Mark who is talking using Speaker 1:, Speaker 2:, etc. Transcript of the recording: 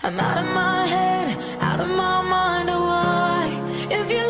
Speaker 1: I'm out of my head, out of my mind. Oh, why? If you